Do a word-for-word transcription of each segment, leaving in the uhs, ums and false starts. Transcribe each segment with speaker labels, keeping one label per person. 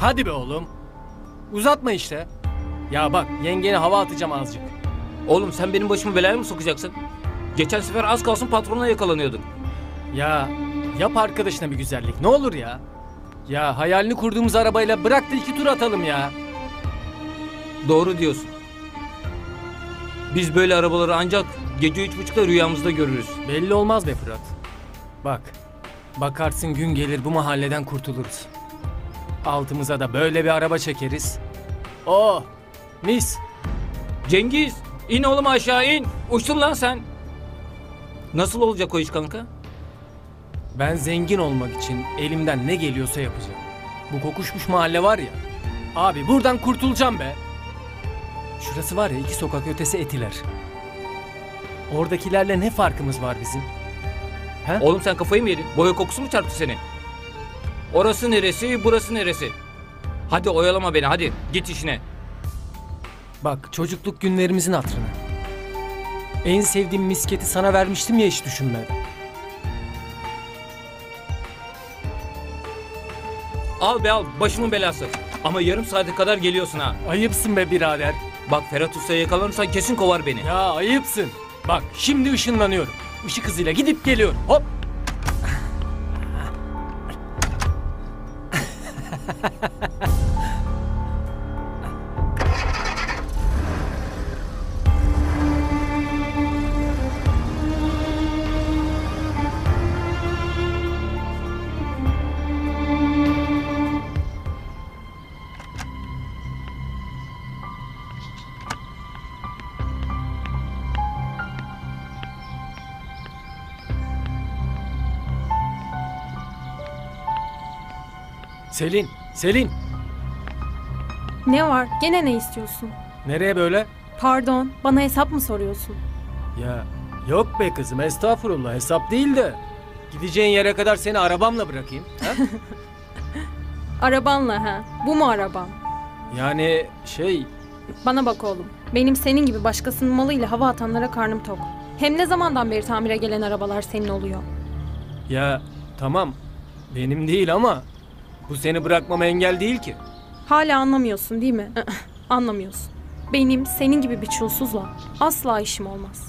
Speaker 1: Hadi be oğlum. Uzatma işte. Ya bak yengene hava atacağım azıcık.
Speaker 2: Oğlum sen benim başımı belaya mı sokacaksın? Geçen sefer az kalsın patrona yakalanıyordun.
Speaker 1: Ya yap arkadaşına bir güzellik ne olur ya. Ya hayalini kurduğumuz arabayla bırak da iki tur atalım ya.
Speaker 2: Doğru diyorsun. Biz böyle arabaları ancak gece üç buçukta rüyamızda görürüz.
Speaker 1: Belli olmaz be Fırat. Bak. Bakarsın gün gelir bu mahalleden kurtuluruz. Altımıza da böyle bir araba çekeriz. Oh mis.
Speaker 2: Cengiz in oğlum aşağı in. Uçtun lan sen. Nasıl olacak o iş kanka?
Speaker 1: Ben zengin olmak için elimden ne geliyorsa yapacağım. Bu kokuşmuş mahalle var ya. Abi buradan kurtulacağım be. Şurası var ya iki sokak ötesi Etiler. Oradakilerle ne farkımız var bizim? He?
Speaker 2: Oğlum sen kafayı mı yedin? Boya kokusu mu çarptı seni? Orası neresi, burası neresi? Hadi oyalama beni, hadi git işine.
Speaker 1: Bak çocukluk günlerimizin hatırına. En sevdiğim misketi sana vermiştim ya hiç düşünmeden.
Speaker 2: Al be al, başımın belası. Ama yarım saate kadar geliyorsun ha.
Speaker 1: Ayıpsın be birader.
Speaker 2: Bak Ferhat Usta'ya yakalanırsan kesin kovar beni.
Speaker 1: Ya ayıpsın. Bak şimdi ışınlanıyorum. Işık hızıyla gidip geliyorum. Hop. Selin, Selin.
Speaker 3: Ne var? Gene ne istiyorsun?
Speaker 1: Nereye böyle?
Speaker 3: Pardon, bana hesap mı soruyorsun?
Speaker 1: Ya yok be kızım estağfurullah hesap değil de. Gideceğin yere kadar seni arabamla bırakayım. Ha?
Speaker 3: Arabanla ha. Bu mu araban?
Speaker 1: Yani şey...
Speaker 3: Bana bak oğlum. Benim senin gibi başkasının malıyla hava atanlara karnım tok. Hem ne zamandan beri tamire gelen arabalar senin oluyor?
Speaker 1: Ya tamam benim değil ama bu seni bırakmama engel değil ki.
Speaker 3: Hala anlamıyorsun değil mi? Anlamıyorsun. Benim senin gibi bir çulsuzla asla işim olmaz.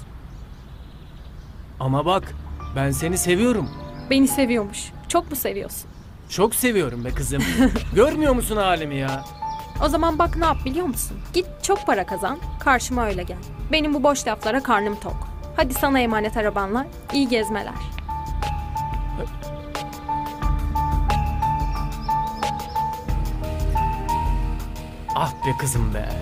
Speaker 1: Ama bak ben seni seviyorum.
Speaker 3: Beni seviyormuş. Çok mu seviyorsun?
Speaker 1: Çok seviyorum be kızım. Görmüyor musun halimi ya?
Speaker 3: O zaman bak ne yap biliyor musun? Git çok para kazan, karşıma öyle gel. Benim bu boş laflara karnım tok. Hadi sana emanet arabanla, iyi gezmeler.
Speaker 1: Ah be kızım be.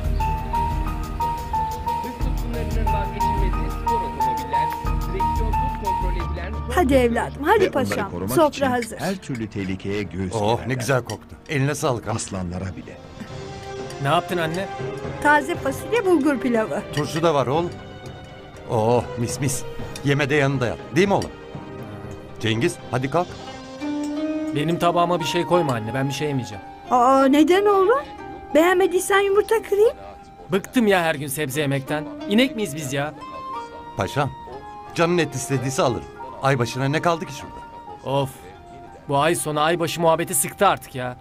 Speaker 4: Hız tutkunlarının vazgeçilmezi spor otomobiller, direksiyonsuz kontrol edilen...
Speaker 5: Hadi evladım, hadi
Speaker 6: Ve onları
Speaker 5: paşam.
Speaker 6: korumak
Speaker 5: Sofra
Speaker 6: için
Speaker 5: hazır.
Speaker 6: her türlü tehlikeye göğüs
Speaker 7: Oh
Speaker 6: gererler.
Speaker 7: ne güzel koktu. Eline sağlık.
Speaker 6: Aslanlara bile.
Speaker 1: Ne yaptın anne?
Speaker 5: Taze fasulye bulgur pilavı.
Speaker 7: Turşu da var oğlum. Oh mis mis. Yeme de yanında yat. Değil mi oğlum? Cengiz hadi kalk.
Speaker 1: Benim tabağıma bir şey koyma anne ben bir şey yemeyeceğim.
Speaker 5: Aa neden oğlum? Beğenmediysen yumurta kırayım.
Speaker 1: Bıktım ya her gün sebze yemekten. İnek miyiz biz ya?
Speaker 7: Paşam. Canın et istediyse alırım. Ay başına ne kaldı ki şurada?
Speaker 1: Of. Bu ay sonu ay başı muhabbeti sıktı artık ya.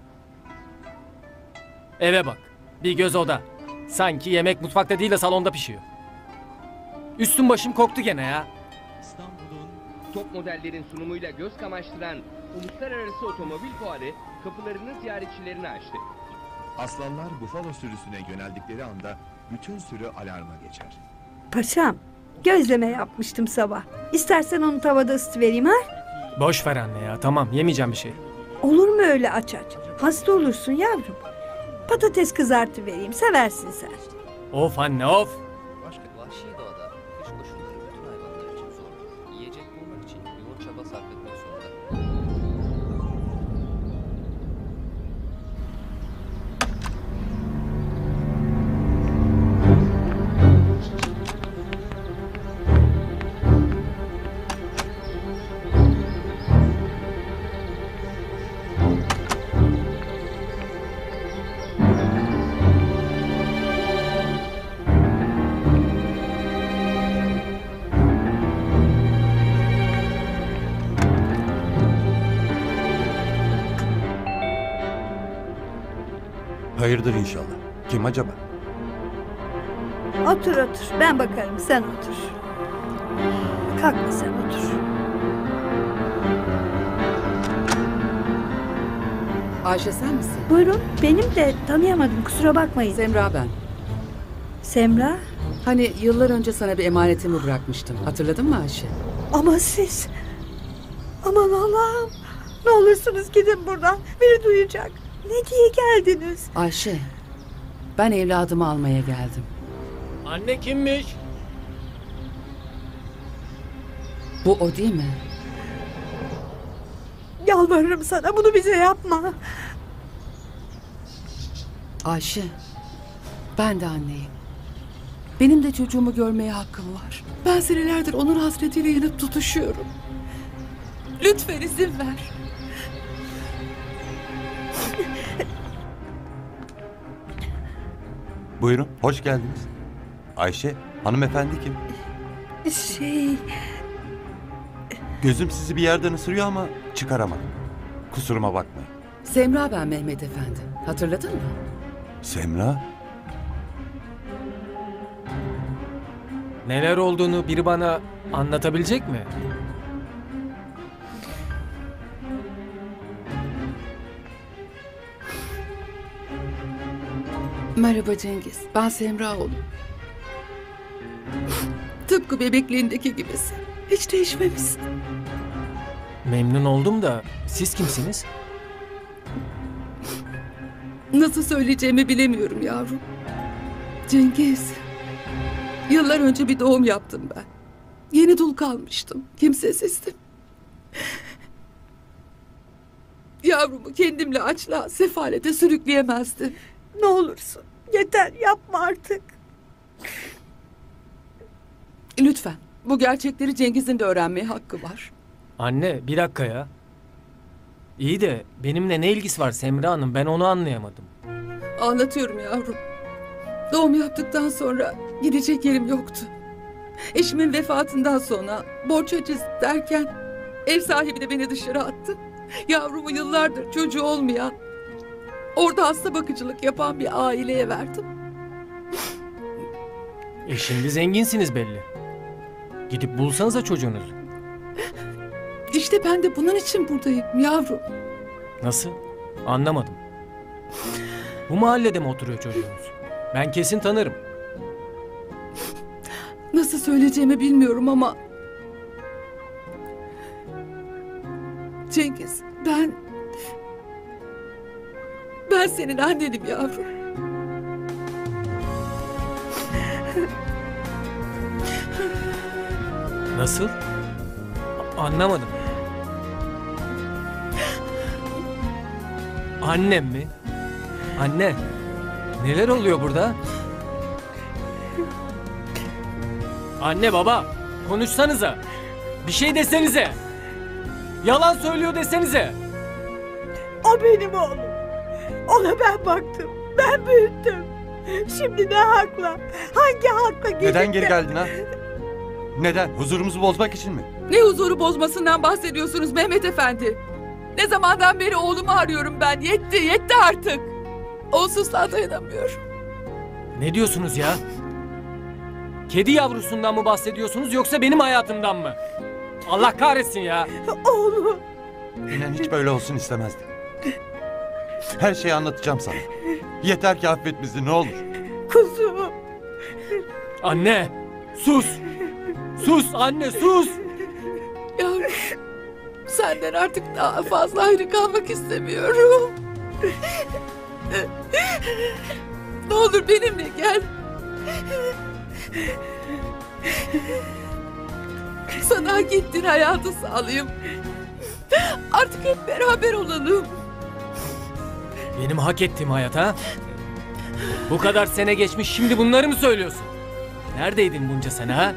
Speaker 1: Eve bak. Bir göz oda. Sanki yemek mutfakta değil de salonda pişiyor. Üstüm başım koktu gene ya.
Speaker 4: İstanbul'un top modellerin sunumuyla göz kamaştıran Uluslararası Otomobil Fuarı kapılarını ziyaretçilerine açtı.
Speaker 6: Aslanlar bufalo sürüsüne yöneldikleri anda bütün sürü alarma geçer.
Speaker 5: Paşam, gözleme yapmıştım sabah. İstersen onu tavada ısıtıvereyim ha?
Speaker 1: Boş ver anne ya tamam yemeyeceğim bir şey.
Speaker 5: Olur mu öyle aç aç? Hasta olursun yavrum. Patates kızartıvereyim, seversin sen.
Speaker 1: Of anne of.
Speaker 8: Vahşi doğada kış koşulları bütün hayvanlar için zordur. Yiyecek bulmak için yoğun çaba sarf etmek zorunda.
Speaker 7: Hayırdır inşallah. Kim acaba?
Speaker 5: Otur otur. Ben bakarım. Sen otur. Kalkma sen otur.
Speaker 9: Ayşe sen misin?
Speaker 5: Buyurun. Benim de tanıyamadım. Kusura bakmayın.
Speaker 9: Semra ben.
Speaker 5: Semra.
Speaker 9: Hani yıllar önce sana bir emanetimi bırakmıştım. Hatırladın mı Ayşe?
Speaker 5: Ama siz... Aman Allah'ım. Ne olursunuz gidin buradan. Biri duyacak. Ne diye geldiniz?
Speaker 9: Ayşe, ben evladımı almaya geldim.
Speaker 1: Anne kimmiş?
Speaker 9: Bu o değil mi?
Speaker 5: Yalvarırım sana bunu bize yapma.
Speaker 9: Ayşe, ben de anneyim. Benim de çocuğumu görmeye hakkım var. Ben senelerdir onun hasretiyle yanıp tutuşuyorum. Lütfen izin ver.
Speaker 7: Buyurun, hoş geldiniz. Ayşe, hanımefendi kim?
Speaker 5: Şey...
Speaker 7: Gözüm sizi bir yerden ısırıyor ama çıkaramadım. Kusuruma bakmayın.
Speaker 9: Semra ben Mehmet Efendi. Hatırladın mı?
Speaker 7: Semra?
Speaker 1: Neler olduğunu biri bana anlatabilecek mi?
Speaker 9: Merhaba Cengiz. Ben Semra oğlum. Tıpkı bebekliğindeki gibisin. Hiç değişmemişsin.
Speaker 1: Memnun oldum da siz kimsiniz?
Speaker 9: Nasıl söyleyeceğimi bilemiyorum yavrum. Cengiz. Yıllar önce bir doğum yaptım ben. Yeni dul kalmıştım. Kimsesizdim. Yavrumu kendimle açlığa, sefalete sürükleyemezdim.
Speaker 5: Ne olursun. Yeter yapma artık.
Speaker 9: Lütfen. Bu gerçekleri Cengiz'in de öğrenmeye hakkı var.
Speaker 1: Anne bir dakika ya. İyi de benimle ne ilgisi var Semra Hanım, ben onu anlayamadım.
Speaker 9: Anlatıyorum yavrum. Doğum yaptıktan sonra gidecek yerim yoktu. Eşimin vefatından sonra borç aciz derken ev sahibi de beni dışarı attı. Yavrumu yıllardır çocuğu olmayan, orada hasta bakıcılık yapan bir aileye verdim.
Speaker 1: E şimdi zenginsiniz belli. Gidip bulsanıza çocuğunuzu.
Speaker 9: İşte ben de bunun için buradayım yavrum.
Speaker 1: Nasıl? Anlamadım. Bu mahallede mi oturuyor çocuğunuz? Ben kesin tanırım.
Speaker 9: Nasıl söyleyeceğimi bilmiyorum ama... Cengiz, ben... Ben senin annenim yavrum.
Speaker 1: Nasıl? A- anlamadım. Annem mi? Anne, neler oluyor burada? Anne baba, konuşsanıza. Bir şey desenize. Yalan söylüyor desenize.
Speaker 5: O benim oğlum. Ona ben baktım. Ben büyüttüm. Şimdi ne hakla? Hangi hakla gidip
Speaker 7: Neden geri
Speaker 5: de-
Speaker 7: geldin ha? Neden? Huzurumuzu bozmak için mi?
Speaker 9: Ne huzuru bozmasından bahsediyorsunuz Mehmet Efendi? Ne zamandan beri oğlumu arıyorum ben. Yetti, yetti artık. Onsuzluğa dayanamıyorum.
Speaker 1: Ne diyorsunuz ya? Kedi yavrusundan mı bahsediyorsunuz yoksa benim hayatımdan mı? Allah kahretsin ya.
Speaker 5: Oğlum.
Speaker 7: İnan hiç böyle olsun istemezdim. Her şeyi anlatacağım sana. Yeter ki affet bizi ne olur.
Speaker 5: Kuzum.
Speaker 1: Anne, sus. Sus anne, sus.
Speaker 9: Yavrum, senden artık daha fazla ayrı kalmak istemiyorum. Ne olur benimle gel. Sana hak ettiğin hayatı sağlayayım. Artık hep beraber olalım.
Speaker 1: Benim hak ettiğim hayat ha? Bu kadar sene geçmiş şimdi bunları mı söylüyorsun? Neredeydin bunca sene ha?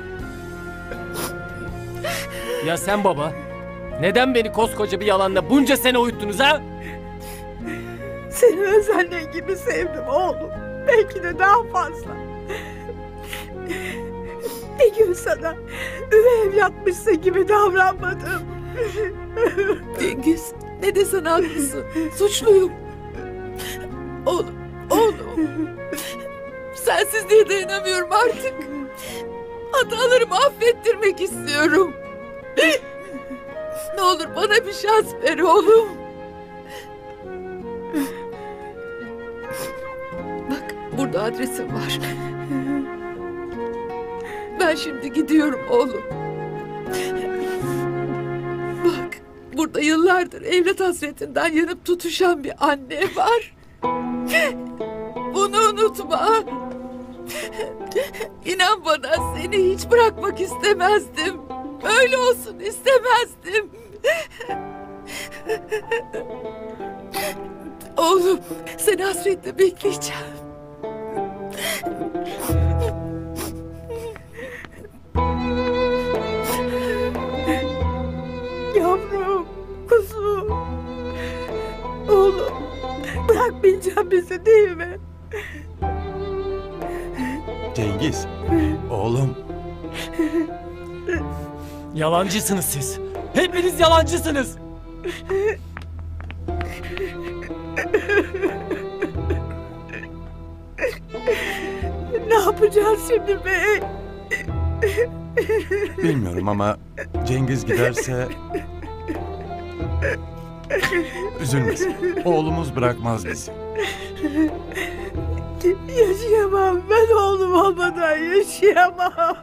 Speaker 1: Ya sen baba, neden beni koskoca bir yalanla bunca sene uyuttunuz ha?
Speaker 5: Seni öz annen gibi sevdim oğlum. Belki de daha fazla. Bir gün sana üvey evlatmışsın gibi davranmadım.
Speaker 9: Cengiz, ne desen haklısın. Suçluyum. Oğlum, Oğlum. Sensizliğe dayanamıyorum artık. Hatalarımı affettirmek istiyorum. Ne olur bana bir şans ver oğlum. Bak burada adresim var. Ben şimdi gidiyorum oğlum. Bak burada yıllardır evlat hasretinden yanıp tutuşan bir anne var. Bunu unutma. İnan bana seni hiç bırakmak istemezdim. Öyle olsun istemezdim. Oğlum seni hasretle bekleyeceğim.
Speaker 5: Yavrum, kuzum. Oğlum, bırakmayacağım bizi değil mi?
Speaker 7: Cengiz. Oğlum.
Speaker 1: Yalancısınız siz. Hepiniz yalancısınız.
Speaker 5: Ne yapacağız şimdi be?
Speaker 7: Bilmiyorum ama Cengiz giderse... Üzülmesin. Oğlumuz bırakmaz bizi.
Speaker 5: Yaşayamam. Ben oğlum olmadan yaşayamam.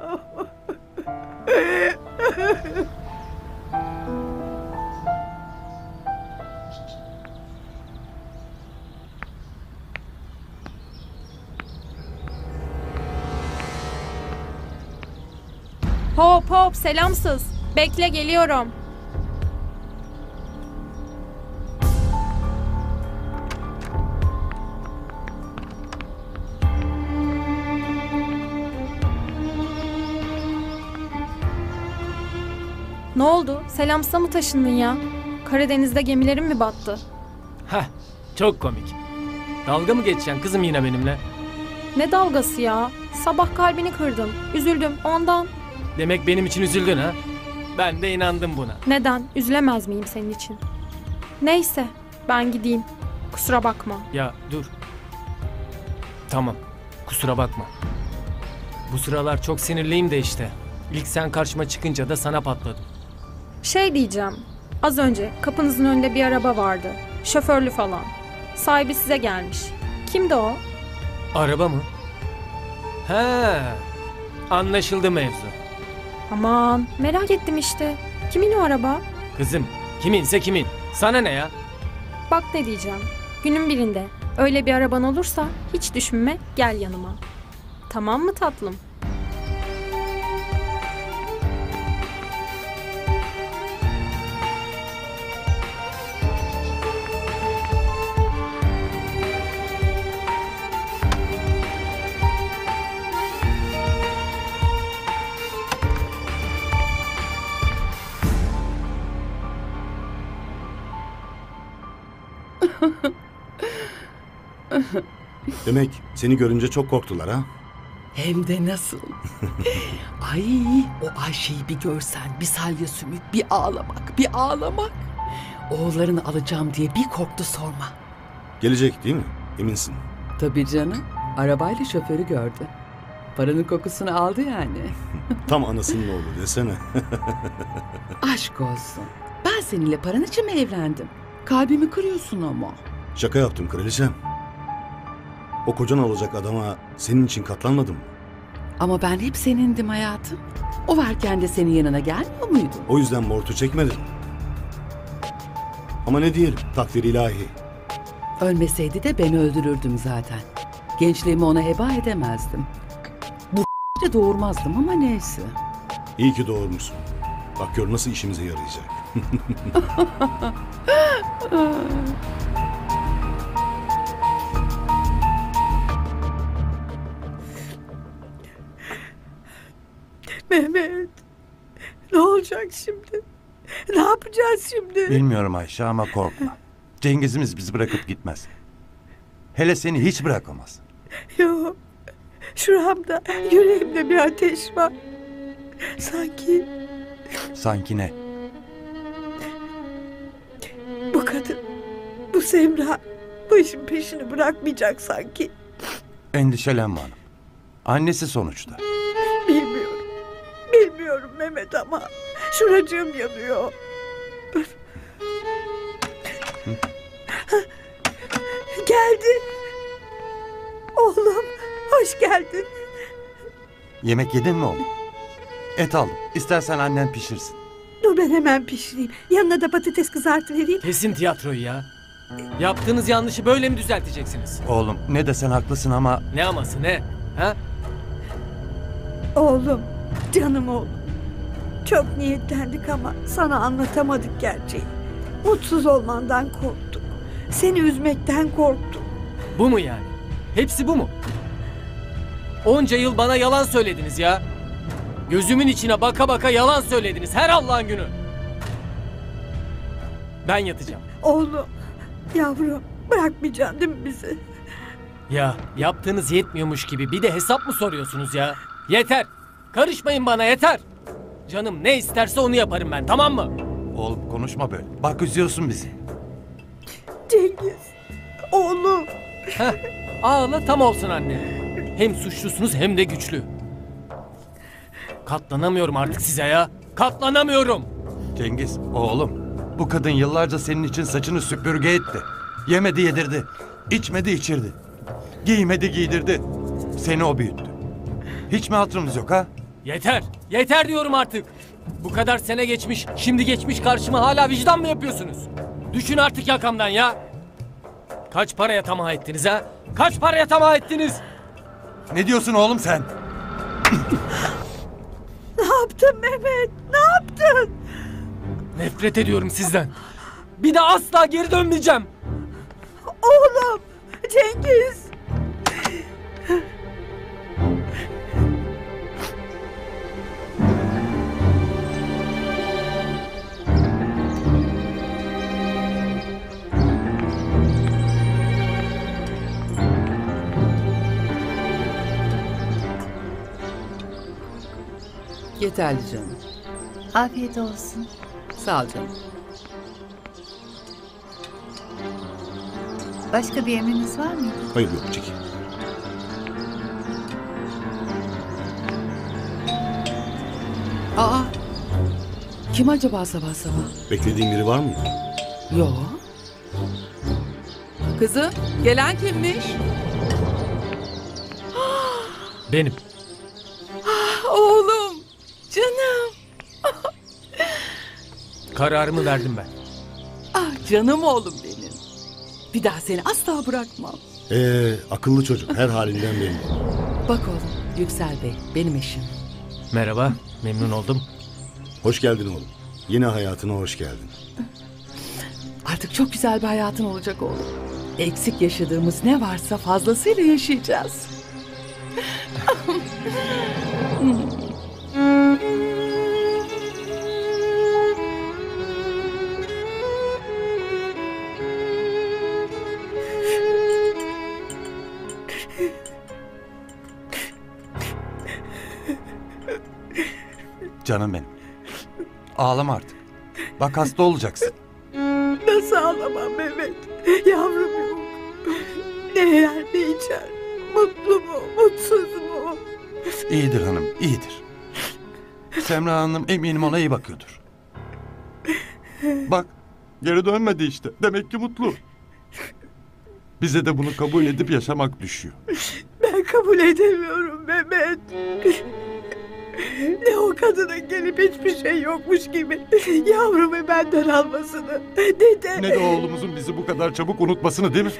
Speaker 3: Hop hop selamsız. Bekle geliyorum. Ne oldu? Selamsız'a mı taşındın ya? Karadeniz'de gemilerin mi battı?
Speaker 1: Heh, çok komik. Dalga mı geçeceksin kızım yine benimle?
Speaker 3: Ne dalgası ya? Sabah kalbini kırdım. Üzüldüm ondan.
Speaker 1: Demek benim için üzüldün ha? Ben de inandım buna.
Speaker 3: Neden? Üzülemez miyim senin için? Neyse ben gideyim. Kusura bakma.
Speaker 1: Ya dur. Tamam. Kusura bakma. Bu sıralar çok sinirliyim de işte. İlk sen karşıma çıkınca da sana patladım.
Speaker 3: Şey diyeceğim. Az önce kapınızın önünde bir araba vardı. Şoförlü falan. Sahibi size gelmiş. Kimdi o?
Speaker 1: Araba mı? He. Anlaşıldı mevzu.
Speaker 3: Aman merak ettim işte. Kimin o araba?
Speaker 1: Kızım kiminse kimin. Sana ne ya?
Speaker 3: Bak ne diyeceğim. Günün birinde öyle bir araban olursa hiç düşünme gel yanıma. Tamam mı tatlım?
Speaker 10: Demek seni görünce çok korktular ha?
Speaker 9: Hem de nasıl? Ay o Ayşe'yi bir görsen, bir salya sümük, bir ağlamak, bir ağlamak. Oğullarını alacağım diye bir korktu sorma.
Speaker 10: Gelecek değil mi? Eminsin.
Speaker 9: Tabii canım. Arabayla şoförü gördü. Paranın kokusunu aldı yani.
Speaker 10: Tam anasının oğlu desene.
Speaker 9: Aşk olsun. Ben seninle paran için mi evlendim? Kalbimi kırıyorsun ama.
Speaker 10: Şaka yaptım kraliçem. O kocan olacak adama senin için katlanmadım mı?
Speaker 9: Ama ben hep senindim hayatım. O varken de senin yanına gelmiyor muydum?
Speaker 10: O yüzden mortu çekmedim. Ama ne diyelim, takdir ilahi.
Speaker 9: Ölmeseydi de ben öldürürdüm zaten. Gençliğimi ona heba edemezdim. Bu de doğurmazdım ama neyse.
Speaker 10: İyi ki doğurmuşsun. Bak gör nasıl işimize yarayacak.
Speaker 5: Mehmet, ne olacak şimdi? Ne yapacağız şimdi?
Speaker 7: Bilmiyorum Ayşe ama korkma. Cengiz'imiz bizi bırakıp gitmez. Hele seni hiç bırakamaz.
Speaker 5: Yok, şuramda, yüreğimde bir ateş var. Sanki
Speaker 7: Sanki ne?
Speaker 5: bu kadın, bu Semra Bu işin peşini bırakmayacak sanki.
Speaker 7: Endişelenme hanım. Annesi sonuçta.
Speaker 5: Bilmiyorum. Bilmiyorum Mehmet ama şuracığım yanıyor. Geldi. Oğlum hoş geldin.
Speaker 7: Yemek yedin mi oğlum? Et aldım. İstersen annen pişirsin.
Speaker 5: Dur ben hemen pişireyim. Yanına da patates kızartı vereyim.
Speaker 1: Kesin tiyatroyu ya. Yaptığınız yanlışı böyle mi düzelteceksiniz?
Speaker 7: Oğlum ne desen haklısın ama
Speaker 1: Ne aması ne? Ha?
Speaker 5: Oğlum, canım oğlum. Çok niyetlendik ama sana anlatamadık gerçeği. Mutsuz olmandan korktuk. Seni üzmekten korktuk.
Speaker 1: Bu mu yani? Hepsi bu mu? Onca yıl bana yalan söylediniz ya. Gözümün içine baka baka yalan söylediniz her Allah'ın günü. Ben yatacağım.
Speaker 5: Oğlum, yavrum bırakmayacaksın değil mi bizi?
Speaker 1: Ya yaptığınız yetmiyormuş gibi bir de hesap mı soruyorsunuz ya? Yeter. Karışmayın bana yeter. Canım ne isterse onu yaparım ben, tamam mı?
Speaker 7: oğlum konuşma böyle. Bak üzüyorsun bizi.
Speaker 5: Cengiz, oğlum.
Speaker 1: Heh, ağla tam olsun anne. Hem suçlusunuz hem de güçlü. Katlanamıyorum artık size ya. Katlanamıyorum.
Speaker 7: Cengiz oğlum bu kadın yıllarca senin için saçını süpürge etti. Yemedi yedirdi. İçmedi içirdi. Giymedi giydirdi. Seni o büyüttü. Hiç mi hatırımız yok ha?
Speaker 1: Yeter. Yeter diyorum artık. Bu kadar sene geçmiş, şimdi geçmiş karşıma hala vicdan mı yapıyorsunuz? Düşün artık yakamdan ya. Kaç paraya tamah ettiniz ha? Kaç paraya tamah ettiniz?
Speaker 7: Ne diyorsun oğlum sen?
Speaker 5: Ne yaptın Mehmet? Ne yaptın?
Speaker 1: Nefret ediyorum sizden. Bir de asla geri dönmeyeceğim.
Speaker 5: Oğlum, Cengiz.
Speaker 9: Yeterli canım.
Speaker 11: Afiyet olsun.
Speaker 9: Sağ ol canım.
Speaker 11: Başka bir emriniz var mı?
Speaker 10: Hayır yok çekil.
Speaker 9: Aa, kim acaba sabah sabah?
Speaker 10: Beklediğin biri var mıydı?
Speaker 9: Yo. Kızım, gelen kimmiş?
Speaker 1: Benim.
Speaker 9: Oğlum, canım.
Speaker 1: Kararımı verdim ben.
Speaker 9: Ah canım oğlum benim. Bir daha seni asla bırakmam.
Speaker 10: Ee, akıllı çocuk her halinden belli.
Speaker 9: Bak oğlum, Yüksel Bey benim eşim.
Speaker 1: Merhaba, memnun oldum.
Speaker 10: Hoş geldin oğlum. Yeni hayatına hoş geldin.
Speaker 9: Artık çok güzel bir hayatın olacak oğlum. Eksik yaşadığımız ne varsa fazlasıyla yaşayacağız.
Speaker 7: Canım benim. Ağlama artık. Bak hasta olacaksın.
Speaker 5: Nasıl ağlamam Mehmet? Yavrum yok. Ne yer ne içer? Mutlu mu, mutsuz mu?
Speaker 7: İyidir hanım, iyidir. Semra Hanım eminim ona iyi bakıyordur. Bak, geri dönmedi işte. Demek ki mutlu. Bize de bunu kabul edip yaşamak düşüyor.
Speaker 5: Ben kabul edemiyorum Mehmet. Ne o kadının gelip hiçbir şey yokmuş gibi yavrumu benden almasını, ne de...
Speaker 7: Ne de oğlumuzun bizi bu kadar çabuk unutmasını değil mi?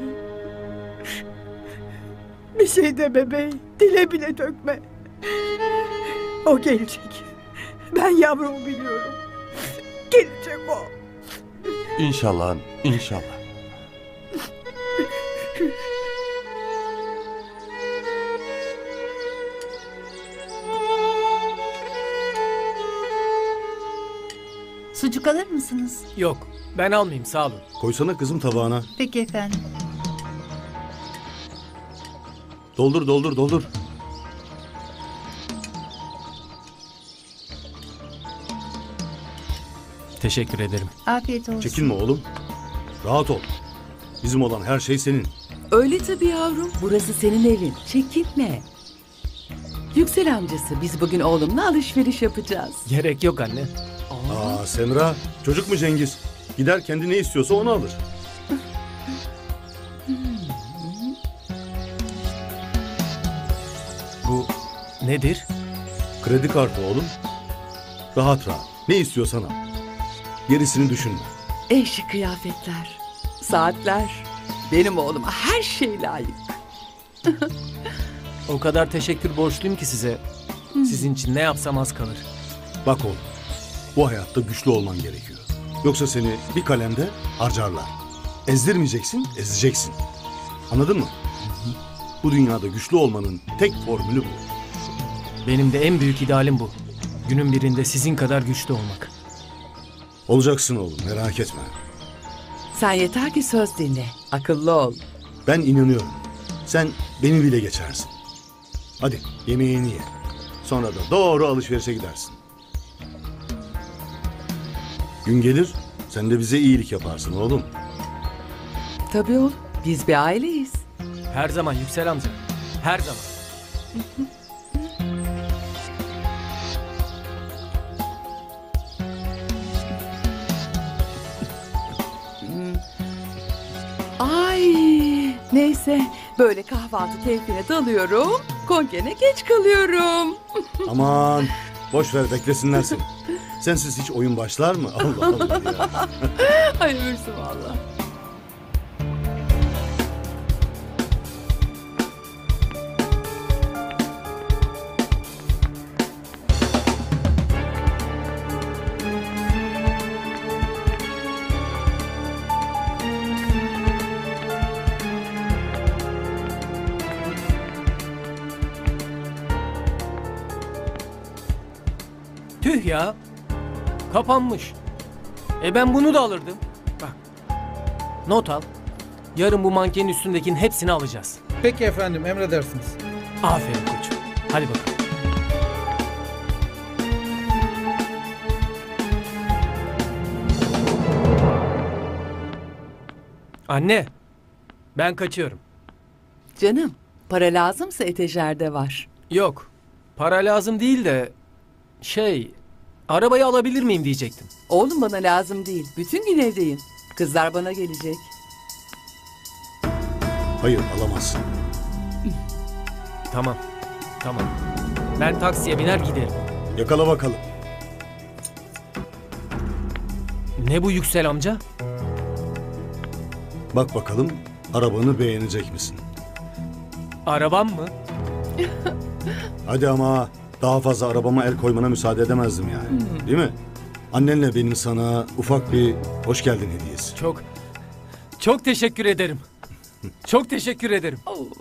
Speaker 5: Bir şey deme bey, dile bile dökme. O gelecek. Ben yavrumu biliyorum. Gelecek o.
Speaker 7: İnşallah hanım, inşallah.
Speaker 11: Sucuk alır mısınız?
Speaker 1: Yok, ben almayayım sağ olun.
Speaker 10: Koysana kızım tabağına.
Speaker 11: Peki efendim.
Speaker 10: Doldur doldur doldur.
Speaker 1: Teşekkür ederim.
Speaker 11: Afiyet olsun.
Speaker 10: Çekinme oğlum. Rahat ol. Bizim olan her şey senin.
Speaker 12: Öyle tabii yavrum. Burası senin evin. Çekinme. Yüksel amcası, biz bugün oğlumla alışveriş yapacağız.
Speaker 1: Gerek yok anne.
Speaker 10: Aa Semra, çocuk mu Cengiz? Gider kendi ne istiyorsa onu alır.
Speaker 1: Bu nedir?
Speaker 10: Kredi kartı oğlum. Rahat rahat. Ne istiyorsan al. Gerisini düşünme.
Speaker 12: Eşi kıyafetler, saatler. Benim oğluma her şey layık.
Speaker 1: O kadar teşekkür borçluyum ki size. Sizin için ne yapsam az kalır.
Speaker 10: Bak oğlum, bu hayatta güçlü olman gerekiyor. Yoksa seni bir kalemde harcarlar. Ezdirmeyeceksin, ezeceksin. Anladın mı? Bu dünyada güçlü olmanın tek formülü bu.
Speaker 1: Benim de en büyük idealim bu. Günün birinde sizin kadar güçlü olmak.
Speaker 10: Olacaksın oğlum, merak etme.
Speaker 12: Sen yeter ki söz dinle, akıllı ol.
Speaker 10: Ben inanıyorum. Sen beni bile geçersin. Hadi yemeğini ye. Sonra da doğru alışverişe gidersin. Gün gelir, sen de bize iyilik yaparsın oğlum.
Speaker 12: Tabii oğlum, biz bir aileyiz.
Speaker 1: Her zaman Yüksel amca. Her zaman.
Speaker 12: Ay, neyse, böyle kahvaltı keyfine dalıyorum, konkene geç kalıyorum.
Speaker 10: Aman, boş ver beklesinler seni. Sensiz hiç oyun başlar mı? Allah Allah ya.
Speaker 12: Ay ölürsün valla.
Speaker 1: Tüh ya. Kapanmış. E ben bunu da alırdım. Bak. Not al. Yarın bu mankenin üstündekinin hepsini alacağız.
Speaker 13: Peki efendim, emredersiniz.
Speaker 1: Aferin koçum. Hadi bakalım. Anne. Ben kaçıyorum.
Speaker 12: Canım, para lazımsa etejerde var.
Speaker 1: Yok. Para lazım değil de şey, arabayı alabilir miyim diyecektim.
Speaker 12: Oğlum bana lazım değil, bütün gün evdeyim. Kızlar bana gelecek.
Speaker 10: Hayır, alamazsın.
Speaker 1: Tamam. Tamam. Ben taksiye biner giderim.
Speaker 10: Yakala bakalım.
Speaker 1: Ne bu Yüksel amca?
Speaker 10: Bak bakalım, arabanı beğenecek misin?
Speaker 1: Arabam mı?
Speaker 10: Hadi ama daha fazla arabama el koymana müsaade edemezdim yani. Değil mi? Annenle benim sana ufak bir hoş geldin hediyesi.
Speaker 1: Çok, çok teşekkür ederim. Çok teşekkür ederim.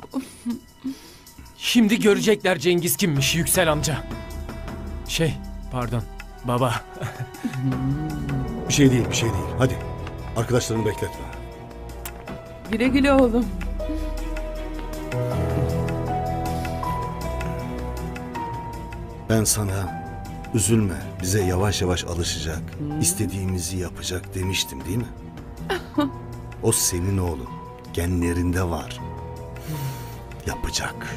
Speaker 1: Şimdi görecekler Cengiz kimmiş Yüksel amca. Şey, pardon, baba.
Speaker 10: Bir şey değil, bir şey değil. Hadi, arkadaşlarını bekletme.
Speaker 12: Güle güle oğlum.
Speaker 10: Ben sana üzülme, bize yavaş yavaş alışacak, istediğimizi yapacak demiştim değil mi? O senin oğlun, genlerinde var. Yapacak.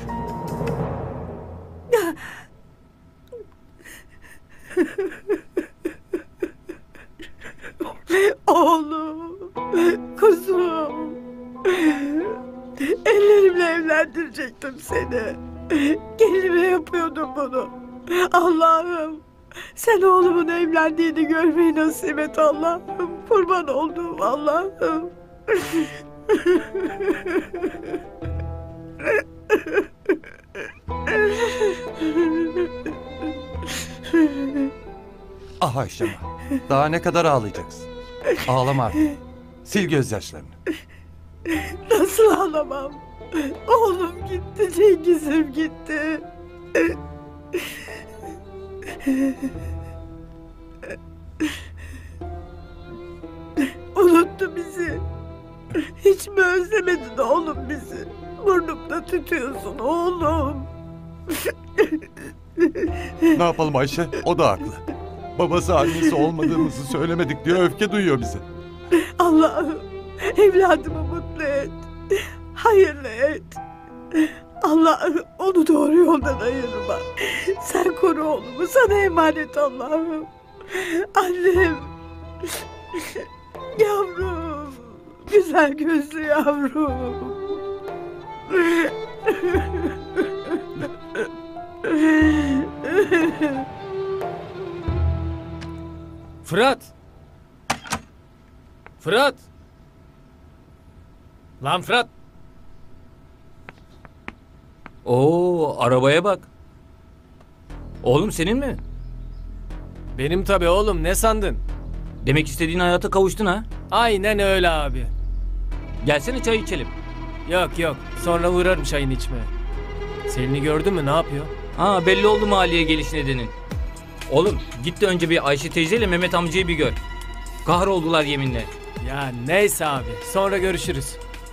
Speaker 5: Oğlum, kuzum. Ellerimle evlendirecektim seni. Gelinime yapıyordum bunu. Allah'ım, sen oğlumun evlendiğini görmeyi nasip et Allah'ım. Kurban olduğum Allah'ım.
Speaker 7: Ah Ayşem, daha ne kadar ağlayacaksın? Ağlama artık. Sil gözyaşlarını.
Speaker 5: Nasıl ağlamam? Oğlum gitti, Cengiz'im gitti. Unuttu bizi. Hiç mi özlemedin oğlum bizi? Burnumda tutuyorsun oğlum.
Speaker 7: Ne yapalım Ayşe? O da haklı. Babası annesi olmadığımızı söylemedik diye öfke duyuyor bize.
Speaker 5: Allah'ım, evladımı mutlu et. Hayırlı et. Allah onu doğru yoldan ayırma. Sen koru oğlumu. Sana emanet Allah'ım. Annem. Yavrum. Güzel gözlü yavrum.
Speaker 1: Fırat! Fırat! Lan Fırat!
Speaker 2: Oo, arabaya bak. Oğlum senin mi?
Speaker 1: Benim tabii oğlum, ne sandın?
Speaker 2: Demek istediğin hayata kavuştun ha?
Speaker 1: Aynen öyle abi.
Speaker 2: Gelsene çay içelim.
Speaker 1: Yok yok, sonra uğrarım çayını içmeye. Selin'i gördün mü, ne yapıyor?
Speaker 2: Ha, belli oldu mahalleye geliş nedenin. Oğlum git de önce bir Ayşe teyzeyle Mehmet amcayı bir gör. Kahroldular yeminle.
Speaker 1: Ya neyse abi, sonra görüşürüz.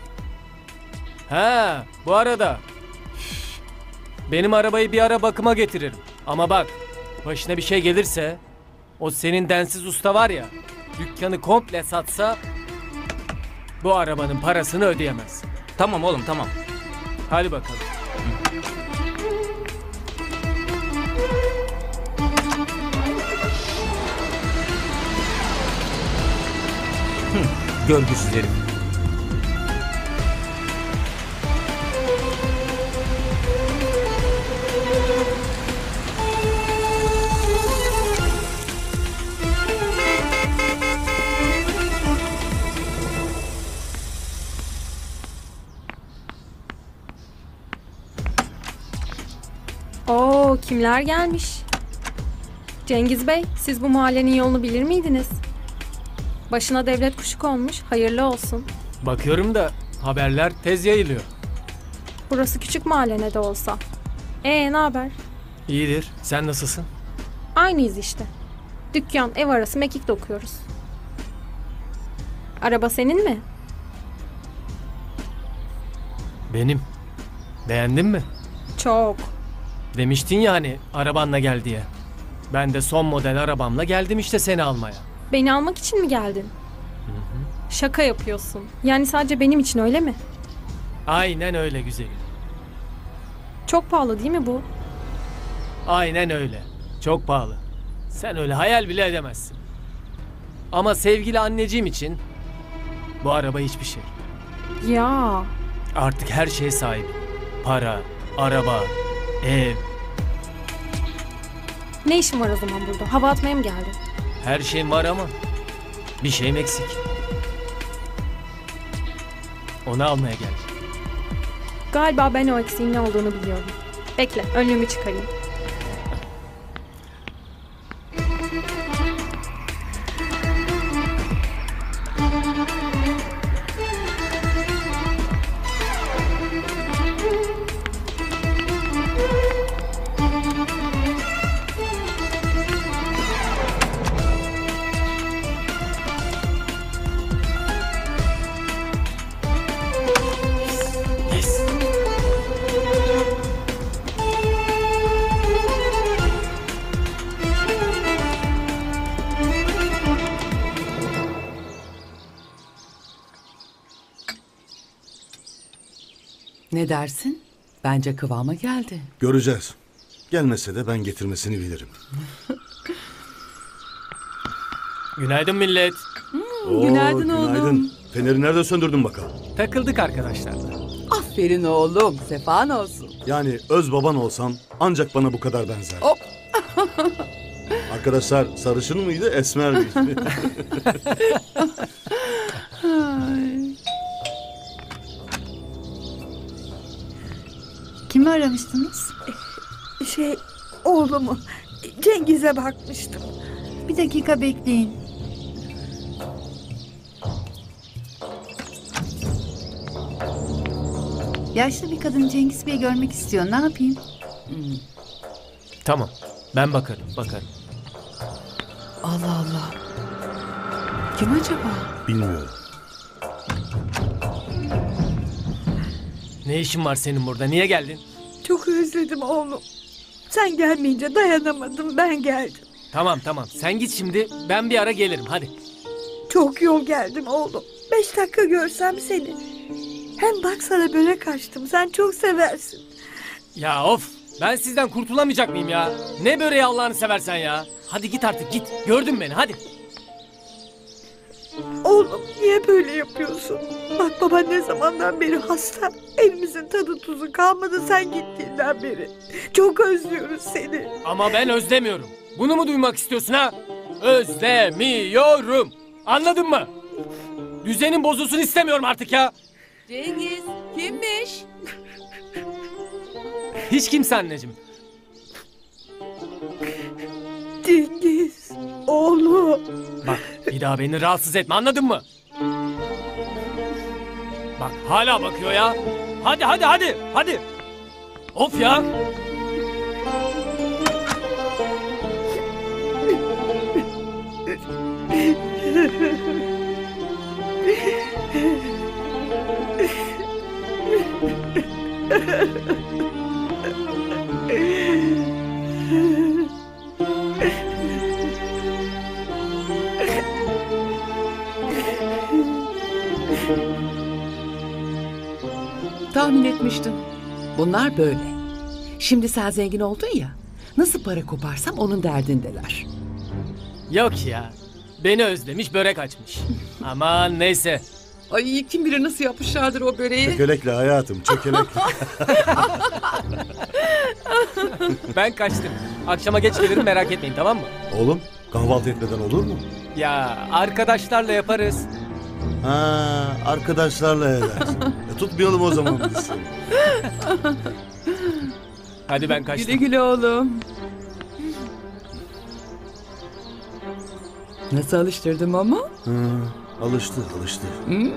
Speaker 1: Ha, bu arada benim arabayı bir ara bakıma getiririm. Ama bak, başına bir şey gelirse o senin densiz usta var ya, dükkanı komple satsa bu arabanın parasını ödeyemez.
Speaker 2: Tamam oğlum, tamam.
Speaker 1: Hadi bakalım.
Speaker 2: Görgüsüz herif.
Speaker 3: Oo, kimler gelmiş? Cengiz Bey, siz bu mahallenin yolunu bilir miydiniz? Başına devlet kuşu konmuş, hayırlı olsun.
Speaker 1: Bakıyorum da haberler tez yayılıyor.
Speaker 3: Burası küçük mahalle ne de olsa. Ee, ne haber?
Speaker 1: İyidir, sen nasılsın?
Speaker 3: Aynıyız işte. Dükkan, ev arası mekik dokuyoruz. Araba senin mi?
Speaker 1: Benim. Beğendin mi?
Speaker 3: Çok.
Speaker 1: Demiştin ya hani arabanla gel diye. Ben de son model arabamla geldim işte seni almaya.
Speaker 3: Beni almak için mi geldin? Şaka yapıyorsun. Yani sadece benim için, öyle mi?
Speaker 1: Aynen öyle güzelim.
Speaker 3: Çok pahalı değil mi bu?
Speaker 1: Aynen öyle. Çok pahalı. Sen öyle hayal bile edemezsin. Ama sevgili anneciğim için bu araba hiçbir şey.
Speaker 3: Ya.
Speaker 1: Artık her şeye sahip. Para, araba, ev.
Speaker 3: Ne işin var o zaman burada? Hava atmaya mı geldin?
Speaker 1: Her şeyim var ama bir şeyim eksik. Onu almaya geldim.
Speaker 3: Galiba ben o eksiğin ne olduğunu biliyorum. Bekle, önlüğümü çıkarayım.
Speaker 12: Ne dersin? Bence kıvama geldi.
Speaker 10: Göreceğiz. Gelmese de ben getirmesini bilirim.
Speaker 1: Günaydın millet.
Speaker 10: Oo,
Speaker 12: günaydın oğlum.
Speaker 10: Günaydın. Feneri nerede söndürdün bakalım?
Speaker 1: Takıldık arkadaşlarla.
Speaker 12: Aferin oğlum. Sefan olsun.
Speaker 10: Yani öz baban olsam ancak bana bu kadar benzer.
Speaker 12: Hop.
Speaker 10: Arkadaşlar sarışın mıydı, esmer miydi?
Speaker 11: Kimi aramıştınız?
Speaker 5: Şey, oğlumu. Cengiz'e bakmıştım.
Speaker 11: Bir dakika bekleyin. Yaşlı bir kadın Cengiz Bey'i görmek istiyor. Ne yapayım?
Speaker 1: Tamam. Ben bakarım, bakarım.
Speaker 12: Allah Allah. Kim acaba?
Speaker 10: Bilmiyorum.
Speaker 1: Ne işin var senin burada? Niye geldin?
Speaker 5: Çok özledim oğlum. Sen gelmeyince dayanamadım, ben geldim.
Speaker 1: Tamam tamam. Sen git şimdi. Ben bir ara gelirim. Hadi.
Speaker 5: Çok yol geldim oğlum. Beş dakika görsem seni. Hem bak sana börek açtım. Sen çok seversin.
Speaker 1: Ya of! Ben sizden kurtulamayacak mıyım ya? Ne böreği Allah'ını seversen ya? Hadi git artık git. Gördün beni hadi.
Speaker 5: Oğlum niye böyle yapıyorsun? Bak baba ne zamandan beri hasta. Elimizin tadı tuzu kalmadı sen gittiğinden beri. Çok özlüyoruz seni.
Speaker 1: Ama ben özlemiyorum. Bunu mu duymak istiyorsun ha? Özlemiyorum. Anladın mı? Düzenin bozulsun istemiyorum artık ya.
Speaker 12: Cengiz kimmiş?
Speaker 1: Hiç kimse anneciğim.
Speaker 5: Cengiz oğlum.
Speaker 1: Bak bir daha beni rahatsız etme anladın mı? Bak hala bakıyor ya. Hadi hadi hadi hadi. Of ya.
Speaker 12: Tahmin etmiştim. Bunlar böyle. Şimdi sen zengin oldun ya. Nasıl para koparsam onun derdindeler.
Speaker 1: Yok ya. Beni özlemiş börek açmış. Aman neyse.
Speaker 9: Ay kim bilir nasıl yapmışlardır o böreği.
Speaker 10: Çökelekle hayatım, çökelekle.
Speaker 1: Ben kaçtım. Akşama geç gelirim merak etmeyin tamam mı?
Speaker 10: Oğlum kahvaltı etmeden olur mu?
Speaker 1: Ya arkadaşlarla yaparız.
Speaker 10: Ha, arkadaşlarla edersin. E, tutmayalım o zaman biz seni.
Speaker 1: Hadi ben kaçtım.
Speaker 12: Güle güle oğlum. Nasıl alıştırdım ama?
Speaker 10: Ha, alıştı, alıştı.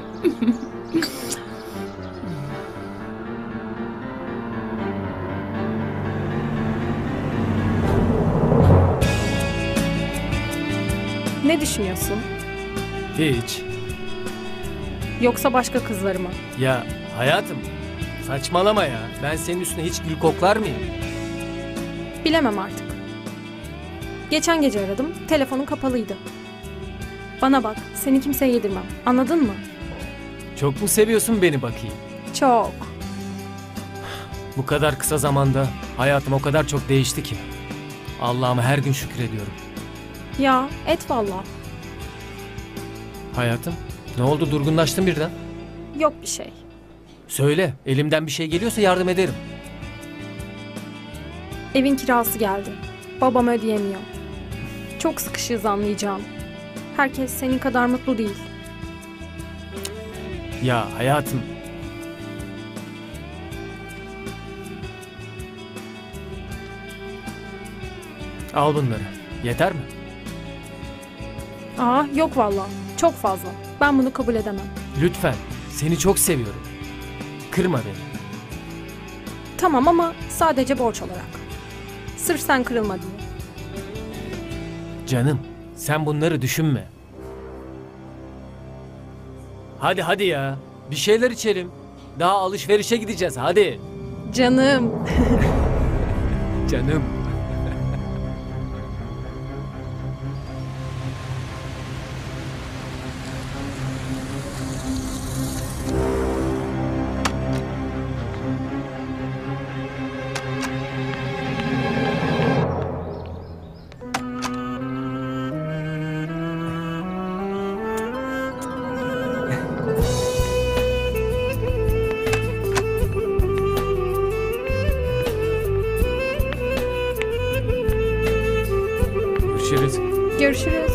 Speaker 3: Ne düşünüyorsun?
Speaker 1: Hiç.
Speaker 3: Yoksa başka kızları mı?
Speaker 1: Ya hayatım saçmalama ya. Ben senin üstüne hiç gül koklar mıyım?
Speaker 3: Bilemem artık. Geçen gece aradım, telefonun kapalıydı. Bana bak, seni kimseye yedirmem. Anladın mı?
Speaker 1: Çok mu seviyorsun beni bakayım?
Speaker 3: Çok.
Speaker 1: Bu kadar kısa zamanda hayatım o kadar çok değişti ki. Allah'ıma her gün şükrediyorum.
Speaker 3: Ya, et valla.
Speaker 1: Hayatım ne oldu durgunlaştın birden?
Speaker 3: Yok bir şey.
Speaker 1: Söyle elimden bir şey geliyorsa yardım ederim.
Speaker 3: Evin kirası geldi. Babam ödeyemiyor. Çok sıkışığız anlayacağım. Herkes senin kadar mutlu değil.
Speaker 1: Ya hayatım. Al bunları. Yeter mi?
Speaker 3: Aa, yok valla. Çok fazla. Ben bunu kabul edemem.
Speaker 1: Lütfen. Seni çok seviyorum. Kırma beni.
Speaker 3: Tamam ama sadece borç olarak. Sırf sen kırılma diye.
Speaker 1: Canım, sen bunları düşünme. Hadi hadi ya. Bir şeyler içelim. Daha alışverişe gideceğiz hadi.
Speaker 3: Canım.
Speaker 1: Canım. Görüşürüz.
Speaker 3: Görüşürüz.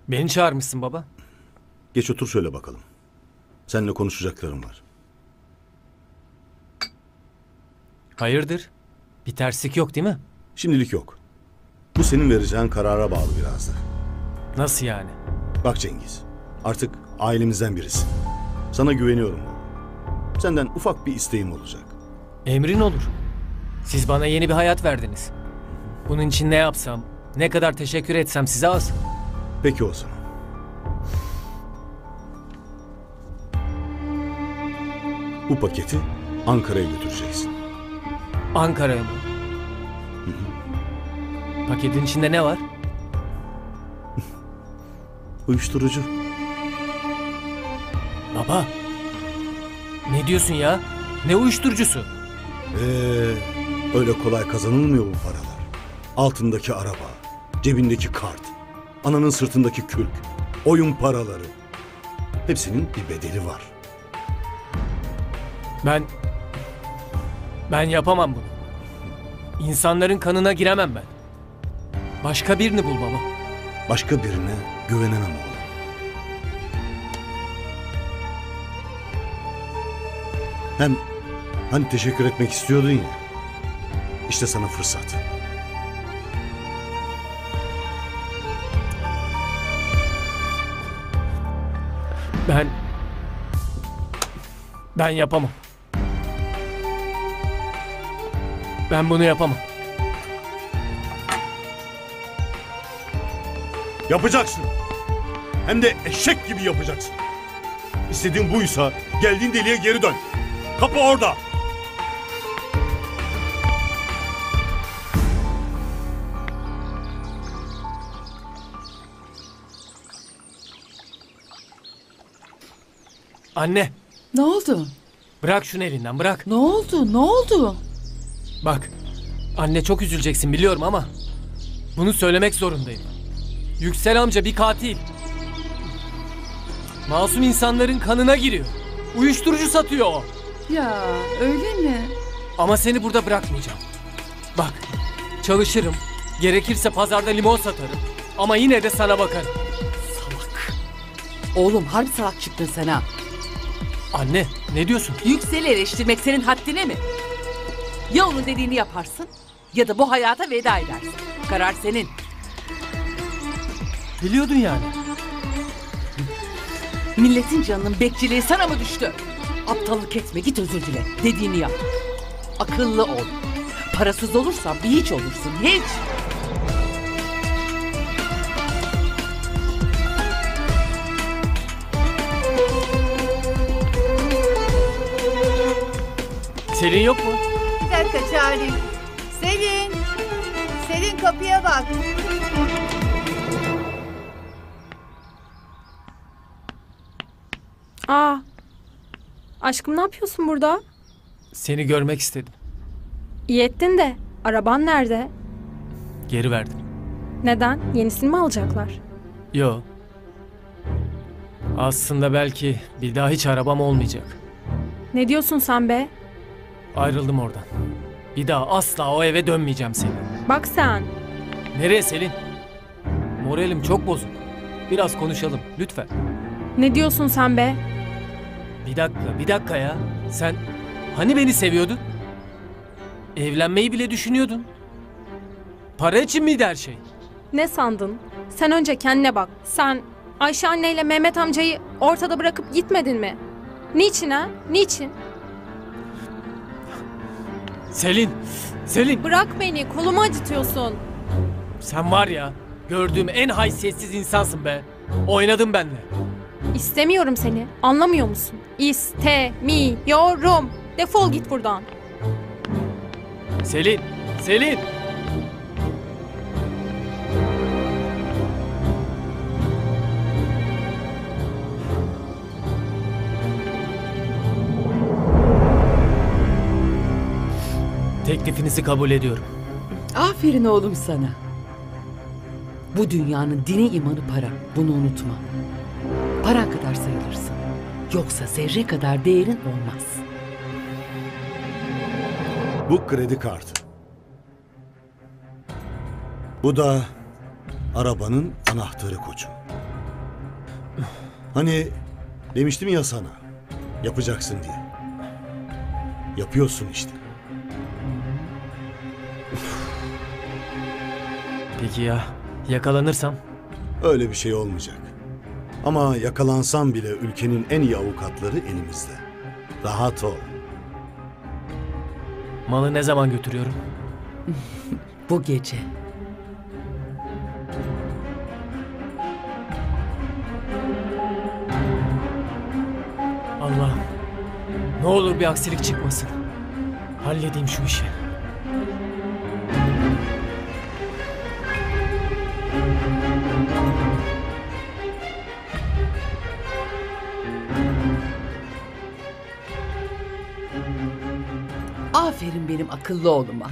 Speaker 1: Beni çağırmışsın baba.
Speaker 10: Geç otur şöyle bakalım. Seninle konuşacaklarım var.
Speaker 1: Hayırdır? Bir terslik yok değil mi?
Speaker 10: Şimdilik yok. Bu senin vereceğin karara bağlı biraz da.
Speaker 1: Nasıl yani?
Speaker 10: Bak Cengiz, artık ailemizden birisin. Sana güveniyorum oğlum. Senden ufak bir isteğim olacak.
Speaker 1: Emrin olur. Siz bana yeni bir hayat verdiniz. Bunun için ne yapsam, ne kadar teşekkür etsem size az.
Speaker 10: Peki o zaman. Bu paketi Ankara'ya götüreceksin.
Speaker 1: Ankara'ya mı? Paketin içinde ne var?
Speaker 10: Uyuşturucu.
Speaker 1: Baba. Ne diyorsun ya? Ne uyuşturucusu?
Speaker 10: Ee, öyle kolay kazanılmıyor bu paralar. Altındaki araba, cebindeki kart, ananın sırtındaki kürk, oyun paraları. Hepsinin bir bedeli var.
Speaker 1: Ben... Ben yapamam bunu. İnsanların kanına giremem ben. Başka birini bul baba.
Speaker 10: Başka birine güvenemem oğlum. Hem hani teşekkür etmek istiyordun ya. İşte sana fırsat.
Speaker 1: Ben... Ben yapamam. Ben bunu yapamam.
Speaker 10: Yapacaksın. Hem de eşek gibi yapacaksın. İstediğin buysa geldiğin deliğe geri dön. Kapı orada.
Speaker 1: Anne,
Speaker 12: Ne oldu?
Speaker 1: bırak şunu elinden, bırak.
Speaker 12: Ne oldu? Ne oldu?
Speaker 1: Bak, anne çok üzüleceksin biliyorum ama bunu söylemek zorundayım. Yüksel amca bir katil. Masum insanların kanına giriyor. Uyuşturucu satıyor o.
Speaker 12: Ya öyle mi?
Speaker 1: Ama seni burada bırakmayacağım. Bak, çalışırım. Gerekirse pazarda limon satarım. Ama yine de sana bakarım.
Speaker 12: Salak. Oğlum harbi salak çıktın sen ha.
Speaker 1: Anne, ne diyorsun?
Speaker 12: Yüksel'i eleştirmek senin haddine mi? Ya onun dediğini yaparsın ya da bu hayata veda edersin. Karar senin.
Speaker 1: Biliyordun yani.
Speaker 12: Milletin canının bekçiliği sana mı düştü? Aptallık etme, git özür dile. Dediğini yap. Akıllı ol. Parasız olursan bir hiç olursun, hiç.
Speaker 1: Selin yok mu?
Speaker 11: Bir dakika çağırayım. Selin. Selin kapıya bak.
Speaker 3: Aa. Aşkım ne yapıyorsun burada?
Speaker 1: Seni görmek istedim.
Speaker 3: İyi ettin de. Araban nerede?
Speaker 1: Geri verdim.
Speaker 3: Neden? Yenisini mi alacaklar?
Speaker 1: Yo. Aslında belki bir daha hiç arabam olmayacak.
Speaker 3: Ne diyorsun sen be?
Speaker 1: Ayrıldım oradan. Bir daha asla o eve dönmeyeceğim Selin.
Speaker 3: Bak sen.
Speaker 1: Nereye Selin? Moralim çok bozuk. Biraz konuşalım lütfen.
Speaker 3: Ne diyorsun sen be?
Speaker 1: Bir dakika, bir dakika ya. Sen hani beni seviyordun? Evlenmeyi bile düşünüyordun. Para için miydi her şey?
Speaker 3: Ne sandın? Sen önce kendine bak. Sen Ayşe anneyle Mehmet amcayı ortada bırakıp gitmedin mi? Niçin ha? Niçin?
Speaker 1: Selin! Selin!
Speaker 3: Bırak beni. Kolumu acıtıyorsun.
Speaker 1: Sen var ya, gördüğüm en haysiyetsiz insansın be. Oynadın benimle.
Speaker 3: İstemiyorum seni. Anlamıyor musun? İstemiyorum. Defol git buradan.
Speaker 1: Selin! Selin! Teklifinizi kabul ediyorum.
Speaker 12: Aferin oğlum sana. Bu dünyanın dini imanı para. Bunu unutma. Paran kadar sayılırsın. Yoksa zerre kadar değerin olmaz.
Speaker 10: Bu kredi kartı. Bu da arabanın anahtarı koçum. Hani demiştim ya sana, yapacaksın diye. Yapıyorsun işte.
Speaker 1: Peki ya yakalanırsam?
Speaker 10: Öyle bir şey olmayacak. Ama yakalansam bile ülkenin en iyi avukatları elimizde. Rahat ol.
Speaker 1: Malı ne zaman götürüyorum?
Speaker 12: Bu gece.
Speaker 1: Allah'ım. Ne olur bir aksilik çıkmasın. Halledeyim şu işi.
Speaker 12: Aferin benim akıllı oğluma.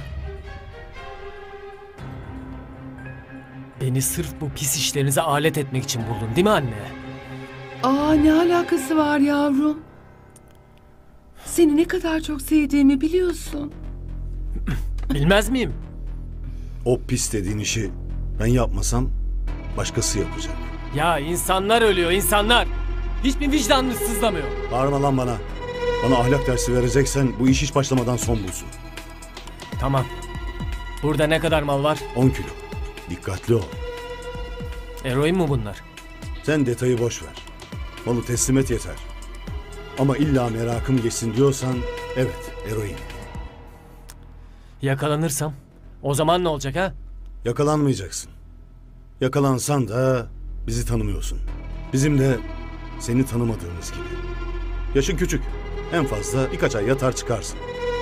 Speaker 1: Beni sırf bu pis işlerinize alet etmek için buldun değil mi anne?
Speaker 12: Aa, ne alakası var yavrum? Seni ne kadar çok sevdiğimi biliyorsun.
Speaker 1: Bilmez miyim?
Speaker 10: O pis dediğin işi ben yapmasam başkası yapacak.
Speaker 1: Ya insanlar ölüyor insanlar. Hiç mi vicdanınız sızlamıyor?
Speaker 10: Bağırma lan bana. Bana ahlak dersi vereceksen bu iş hiç başlamadan son bulsun.
Speaker 1: Tamam. Burada ne kadar mal var?
Speaker 10: on kilo. Dikkatli ol.
Speaker 1: Eroin mu bunlar?
Speaker 10: Sen detayı boş ver. Malı teslim et yeter. Ama illa merakım geçsin diyorsan evet eroin.
Speaker 1: Yakalanırsam o zaman ne olacak ha?
Speaker 10: Yakalanmayacaksın. Yakalansan da bizi tanımıyorsun. Bizim de seni tanımadığımız gibi. Yaşın küçük. En fazla birkaç ay yatar çıkarsın.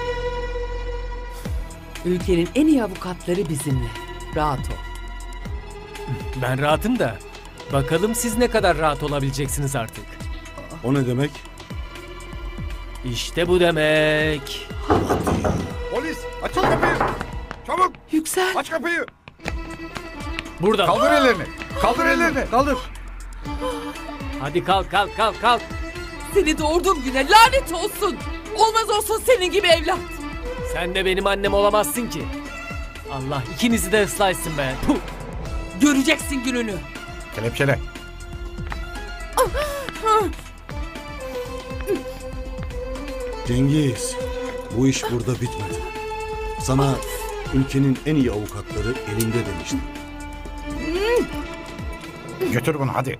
Speaker 12: Ülkenin en iyi avukatları bizimle. Rahat ol.
Speaker 1: Ben rahatım da. Bakalım siz ne kadar rahat olabileceksiniz artık.
Speaker 10: O ne demek?
Speaker 1: İşte bu demek.
Speaker 14: Polis! Açın kapıyı! Çabuk!
Speaker 12: Yüksel!
Speaker 14: Aç kapıyı!
Speaker 1: Burada.
Speaker 14: Kaldır ellerini! Kaldır ellerini!
Speaker 13: Kaldır.
Speaker 1: Hadi kalk kalk kalk kalk.
Speaker 12: Seni doğurduğum güne lanet olsun. Olmaz olsun senin gibi evlat.
Speaker 1: Sen de benim annem olamazsın ki. Allah ikinizi de ıslah etsin be. Puh.
Speaker 12: Göreceksin gününü.
Speaker 14: Kelepçele!
Speaker 10: Cengiz, bu iş burada bitmedi. Sana ülkenin en iyi avukatları elimde demiştim.
Speaker 14: Götür bunu hadi.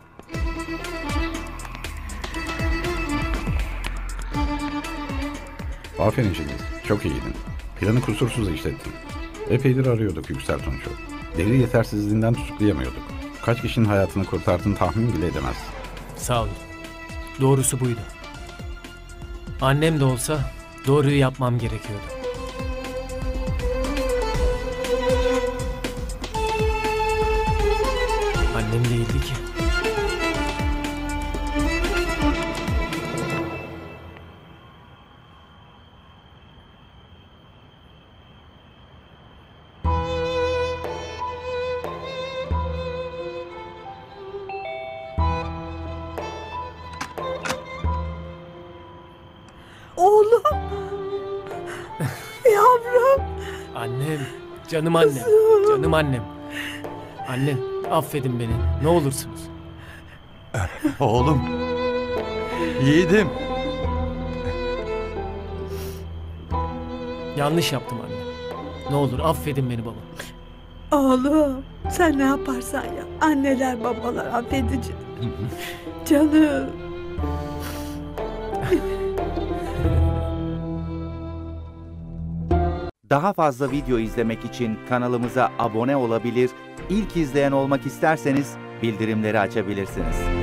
Speaker 14: Aferin Cengiz. Çok iyiydin. Planı kusursuz işlettin. Epeydir arıyorduk Yüksel Tunç'u. Delil yetersizliğinden tutuklayamıyorduk. Kaç kişinin hayatını kurtardığını tahmin bile edemezsin.
Speaker 1: Sağ olun. Doğrusu buydu. Annem de olsa doğruyu yapmam gerekiyordu. Annem değildi ki.
Speaker 5: Oğlum. Yavrum.
Speaker 1: Annem, canım annem, canım annem. Annem, affedin beni, ne olursunuz.
Speaker 7: Oğlum. Yiğidim.
Speaker 1: Yanlış yaptım anne. Ne olur affedin beni baba.
Speaker 5: Oğlum. Sen ne yaparsan yap. Anneler babalar affedici. Canım.
Speaker 15: Daha fazla video izlemek için kanalımıza abone olabilir, ilk izleyen olmak isterseniz bildirimleri açabilirsiniz.